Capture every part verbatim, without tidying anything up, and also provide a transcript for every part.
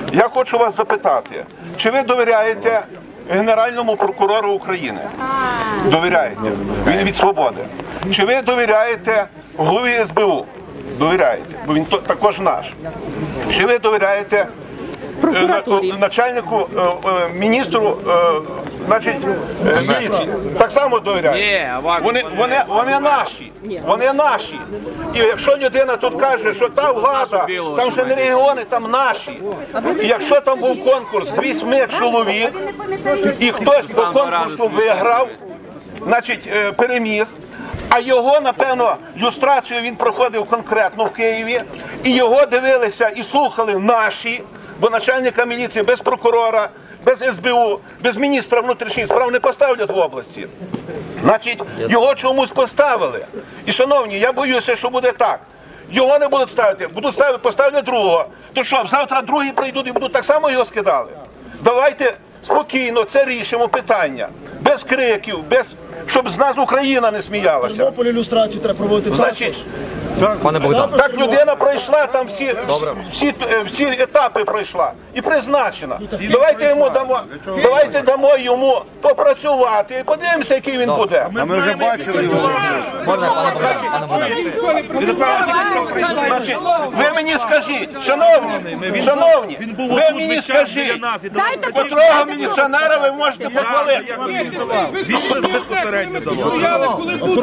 я хочу вас запитати, чи ви довіряєте Генеральному прокурору України? Довіряєте. Він від «Свободи». Чи ви довіряєте голові ес бе у? Довіряєте, бо він також наш. Чи ви довіряєте начальнику, міністру, значить, міліції? Так само довіряєте. Вони, вони, вони наші. Вони наші. І якщо людина тут каже, що та влада, там ще не регіони, там наші. І якщо там був конкурс з вісьми чоловік, і хтось по конкурсу виграв, значить, переміг, а його, напевно, люстрацію він проходив конкретно в Києві, і його дивилися і слухали наші, бо начальника міліції без прокурора, без ес бе у, без міністра внутрішніх справ не поставлять в області. Значить, його чомусь поставили. І, шановні, я боюся, що буде так. Його не будуть ставити, будуть ставити, поставлять другого. То що, завтра другі прийдуть і будуть так само його скидали? Давайте спокійно це рішимо питання. Без криків, без... щоб з нас Україна не сміялася. В Тернополі люстрацію треба проводити. Значить, Так, пане Богдан. Так людина пройшла, там всі, всі, всі етапи пройшла і призначена. Давайте йому дамо, давайте дамо йому попрацювати і подивимося, який він буде. А ми вже бачили його. Можна, пане Богдан, пане Богдан. Значить, ви мені скажіть, шановні, шановні, ви мені скажіть, котрого міліціонера ви можете похвалити? Він безпосередньо давав.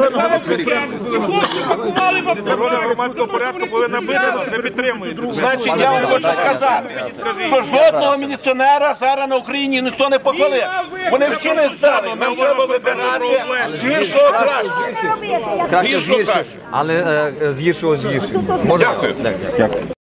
Охорона громадського порядку повинна бити вас, ви підтримуєте. Значить, я вам хочу сказати, що жодного міліціонера зараз на Україні ніхто не похвалив. Вони всі не здали, нам треба вибирати з гіршого краще. Краще з гіршого, але з гіршого з гіршого. Дякую.